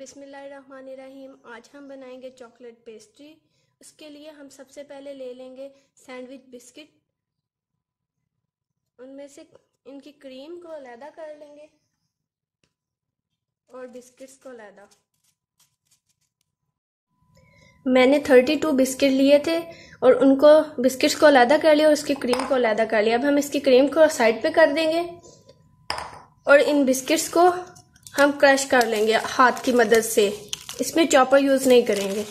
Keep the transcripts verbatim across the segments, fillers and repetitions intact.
बिस्मिल्लाहिर्रहमानिर्रहीम। आज हम बनाएंगे चॉकलेट पेस्ट्री। उसके लिए हम सबसे पहले ले लेंगे सैंडविच बिस्किट। उनमें से इनकी क्रीम को अलहदा कर लेंगे और बिस्किट्स को अलहदा। मैंने थर्टी टू बिस्किट लिए थे और उनको बिस्किट्स को अलहदा कर लिया और उसकी क्रीम को अलहदा कर लिया। अब हम इसकी क्रीम को साइड पे कर देंगे और इन बिस्किट्स को हम क्रश कर लेंगे हाथ की मदद से। इसमें चॉपर यूज नहीं करेंगे।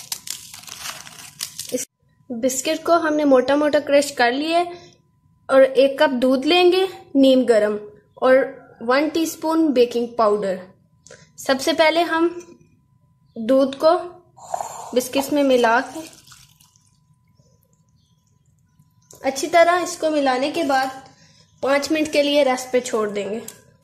इस बिस्किट को हमने मोटा मोटा क्रश कर लिया और एक कप दूध लेंगे नीम गरम और वन टीस्पून बेकिंग पाउडर। सबसे पहले हम दूध को बिस्किट्स में मिला के अच्छी तरह इसको मिलाने के बाद पाँच मिनट के लिए रेस्ट पे छोड़ देंगे।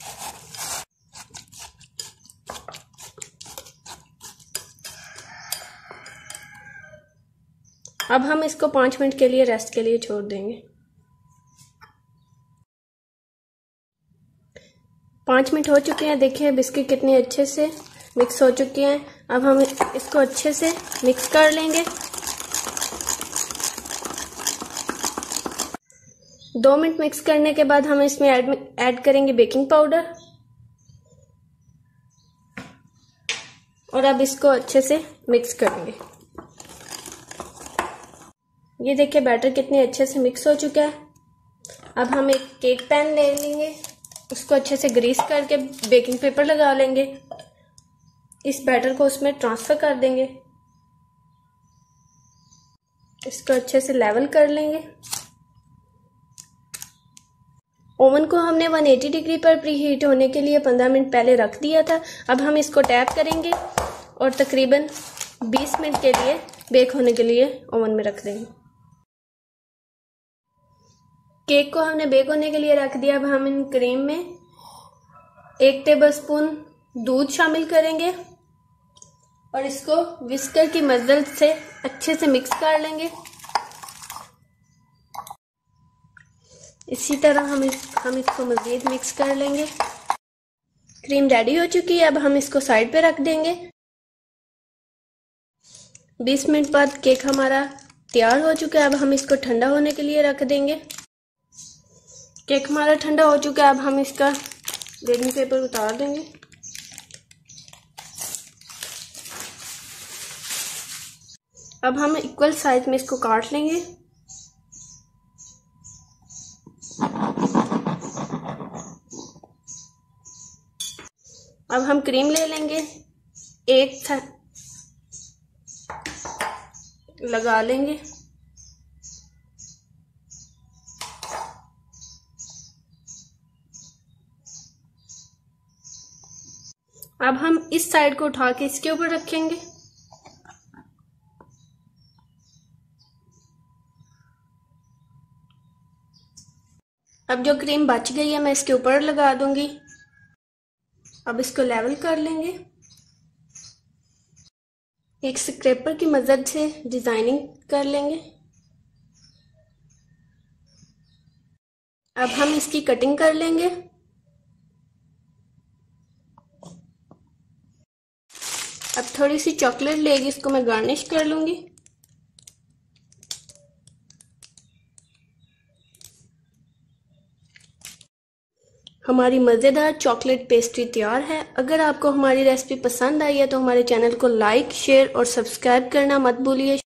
अब हम इसको पाँच मिनट के लिए रेस्ट के लिए छोड़ देंगे। पाँच मिनट हो चुके हैं। देखिए बिस्किट कितने अच्छे से मिक्स हो चुके हैं। अब हम इसको अच्छे से मिक्स कर लेंगे। दो मिनट मिक्स करने के बाद हम इसमें ऐड ऐड करेंगे बेकिंग पाउडर और अब इसको अच्छे से मिक्स करेंगे। ये देखिए बैटर कितने अच्छे से मिक्स हो चुका है। अब हम एक केक पैन ले लेंगे, उसको अच्छे से ग्रीस करके बेकिंग पेपर लगा लेंगे। इस बैटर को उसमें ट्रांसफर कर देंगे। इसको अच्छे से लेवल कर लेंगे। ओवन को हमने एक सौ अस्सी डिग्री पर प्री हीट होने के लिए पंद्रह मिनट पहले रख दिया था। अब हम इसको टैप करेंगे और तकरीबन बीस मिनट के लिए बेक होने के लिए ओवन में रख देंगे। केक को हमने बेक होने के लिए रख दिया। अब हम इन क्रीम में एक टेबलस्पून दूध शामिल करेंगे और इसको विस्कर की मदद से अच्छे से मिक्स कर लेंगे। इसी तरह हम इस हम इसको मज़ीद मिक्स कर लेंगे। क्रीम रेडी हो चुकी है। अब हम इसको साइड पे रख देंगे। बीस मिनट बाद केक हमारा तैयार हो चुका है। अब हम इसको ठंडा होने के लिए रख देंगे। केक हमारा ठंडा हो चुका है। अब हम इसका बेकिंग पेपर उतार देंगे। अब हम इक्वल साइज में इसको काट लेंगे। अब हम क्रीम ले लेंगे, एक लगा लेंगे। अब हम इस साइड को उठा के इसके ऊपर रखेंगे। अब जो क्रीम बच गई है मैं इसके ऊपर लगा दूंगी। अब इसको लेवल कर लेंगे। एक स्क्रैपर की मदद से डिजाइनिंग कर लेंगे। अब हम इसकी कटिंग कर लेंगे। अब थोड़ी सी चॉकलेट लेगी, इसको मैं गार्निश कर लूंगी। हमारी मज़ेदार चॉकलेट पेस्ट्री तैयार है। अगर आपको हमारी रेसिपी पसंद आई है तो हमारे चैनल को लाइक, शेयर और सब्सक्राइब करना मत भूलिए।